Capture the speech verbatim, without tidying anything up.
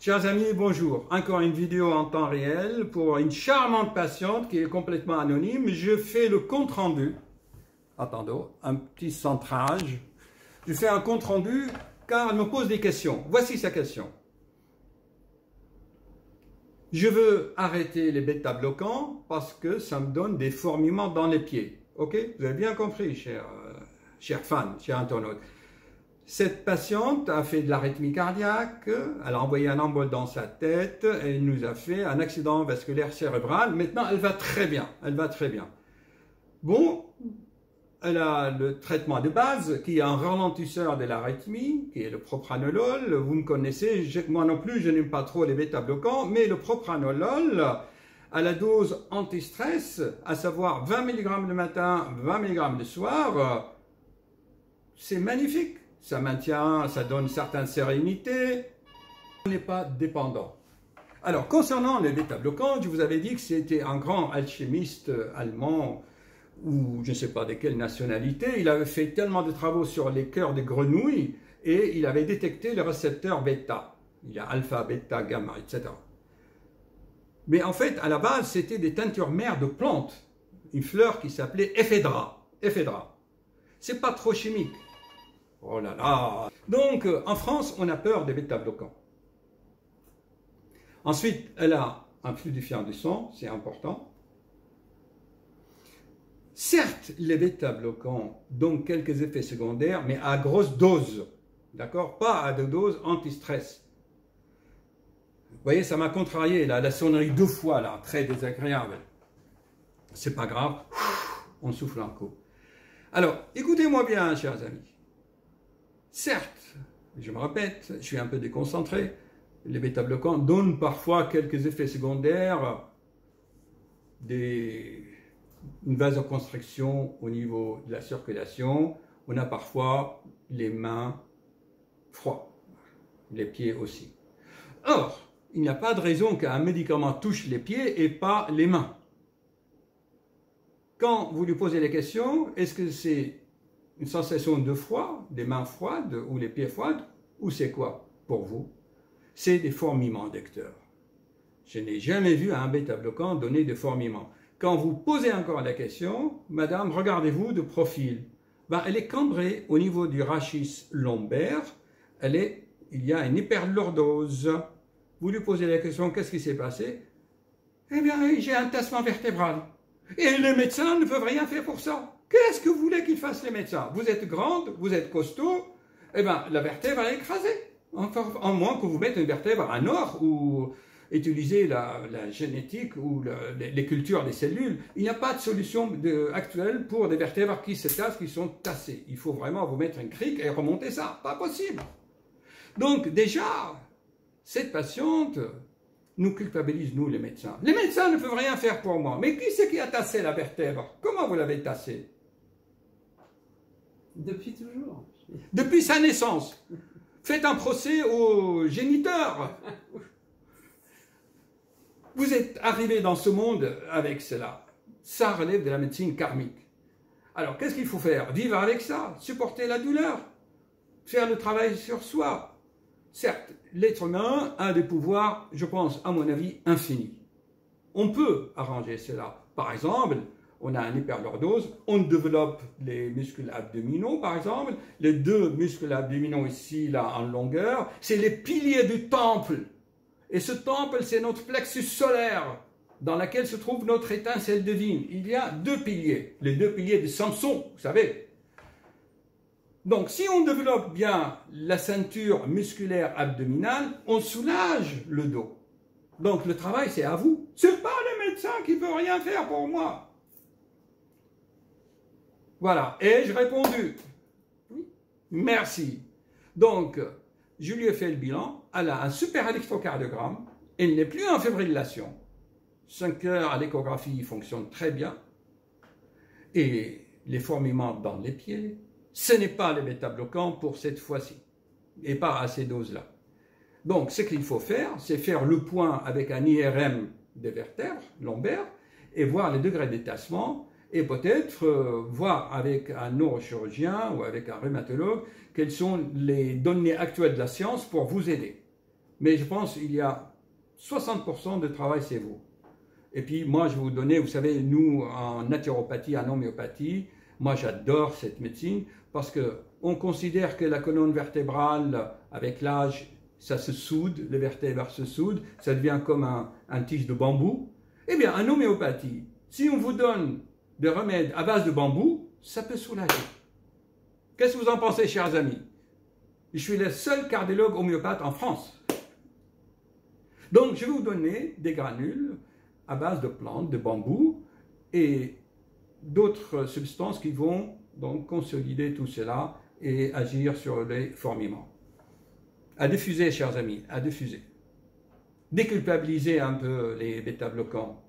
Chers amis, bonjour. Encore une vidéo en temps réel pour une charmante patiente qui est complètement anonyme. Je fais le compte-rendu. Attendez, un petit centrage. Je fais un compte-rendu car elle me pose des questions. Voici sa question. Je veux arrêter les bêta-bloquants parce que ça me donne des fourmillements dans les pieds. Ok? Vous avez bien compris, cher, euh, cher fan, cher internaute. Cette patiente a fait de l'arythmie cardiaque, elle a envoyé un embole dans sa tête, elle nous a fait un accident vasculaire cérébral. Maintenant, elle va très bien, elle va très bien. Bon, elle a le traitement de base qui est un ralentisseur de l'arythmie, qui est le propranolol. Vous me connaissez, je, moi non plus, je n'aime pas trop les bêta-bloquants, mais le propranolol, à la dose anti-stress, à savoir vingt milligrammes le matin, vingt milligrammes le soir, c'est magnifique. Ça maintient, ça donne une certaine sérénité. On n'est pas dépendant. Alors, concernant les bêta-bloquants, je vous avais dit que c'était un grand alchimiste allemand, ou je ne sais pas de quelle nationalité. Il avait fait tellement de travaux sur les cœurs des grenouilles, et il avait détecté les récepteurs bêta. Il y a alpha, bêta, gamma, et cetera. Mais en fait, à la base, c'était des teintures mères de plantes. Une fleur qui s'appelait ephedra. Ephedra. C'est pas trop chimique. Oh là là! Donc, en France, on a peur des bêta-bloquants. Ensuite, elle a un fluidifiant du sang, c'est important. Certes, les bêta-bloquants donnent quelques effets secondaires, mais à grosse dose. D'accord? Pas à de doses anti-stress. Vous voyez, ça m'a contrarié, là, la sonnerie deux fois, là, très désagréable. C'est pas grave, on souffle un coup. Alors, écoutez-moi bien, chers amis. Certes, je me répète, je suis un peu déconcentré, les bêta-bloquants donnent parfois quelques effets secondaires, des, une vasoconstriction au niveau de la circulation, on a parfois les mains froides, les pieds aussi. Or, il n'y a pas de raison qu'un médicament touche les pieds et pas les mains. Quand vous lui posez la question, est-ce que c'est une sensation de froid, des mains froides ou les pieds froides, ou c'est quoi pour vous? C'est des fourmillements d'acteurs. Je n'ai jamais vu un bêta-bloquant donner des fourmillements. Quand vous posez encore la question, madame, regardez-vous de profil. Ben, elle est cambrée au niveau du rachis lombaire, elle est, il y a une hyperlordose. Vous lui posez la question, qu'est-ce qui s'est passé? Eh bien, j'ai un tassement vertébral. Et les médecins ne peuvent rien faire pour ça. Qu'est-ce que vous voulez qu'ils fassent les médecins? Vous êtes grande, vous êtes costaud, eh bien la vertèbre est écrasée. Enfin, en moins que vous mettez une vertèbre à nord ou utilisez la, la génétique ou le, les, les cultures des cellules. Il n'y a pas de solution de, actuelle pour des vertèbres qui se tassent, qui sont tassées. Il faut vraiment vous mettre une crique et remonter ça. Pas possible. Donc déjà, cette patiente nous culpabilise, nous les médecins. Les médecins ne peuvent rien faire pour moi. Mais qui c'est qui a tassé la vertèbre? Comment vous l'avez tassée? Depuis toujours. Depuis sa naissance. Faites un procès au géniteur. Vous êtes arrivé dans ce monde avec cela. Ça relève de la médecine karmique. Alors, qu'est-ce qu'il faut faire? Vivre avec ça, supporter la douleur, faire le travail sur soi. Certes, l'être humain a des pouvoirs, je pense, à mon avis, infinis. On peut arranger cela. Par exemple, on a une hyperlordose, on développe les muscles abdominaux, par exemple. Les deux muscles abdominaux ici, là, en longueur, c'est les piliers du temple. Et ce temple, c'est notre plexus solaire, dans lequel se trouve notre étincelle divine. Il y a deux piliers, les deux piliers de Samson, vous savez. Donc, si on développe bien la ceinture musculaire abdominale, on soulage le dos. Donc, le travail, c'est à vous. C'est pas le médecin qui peut rien faire pour moi. Voilà, ai-je répondu? Oui. Merci. Donc, je lui ai fait le bilan, elle a un super électrocardiogramme, elle n'est plus en fibrillation. cinq heures à l'échographie fonctionne très bien. Et les fourmillements dans les pieds, ce n'est pas les bêta-bloquants pour cette fois-ci, et pas à ces doses-là. Donc, ce qu'il faut faire, c'est faire le point avec un I R M des vertèbres lombaires et voir les degrés de tassement et peut-être euh, voir avec un neurochirurgien ou avec un rhumatologue quelles sont les données actuelles de la science pour vous aider. Mais je pense qu'il y a soixante pour cent de travail, c'est vous. Et puis moi, je vais vous donner, vous savez, nous, en naturopathie, en homéopathie, moi j'adore cette médecine parce qu'on considère que la colonne vertébrale, avec l'âge, ça se soude, les vertèbres se soudent, ça devient comme un, un tige de bambou. Eh bien, en homéopathie, si on vous donne des remèdes à base de bambou, ça peut soulager. Qu'est-ce que vous en pensez, chers amis? Je suis le seul cardiologue homéopathe en France. Donc, je vais vous donner des granules à base de plantes, de bambou et d'autres substances qui vont donc consolider tout cela et agir sur les fourmillements. À diffuser, chers amis, à diffuser. Déculpabiliser un peu les bêta-bloquants.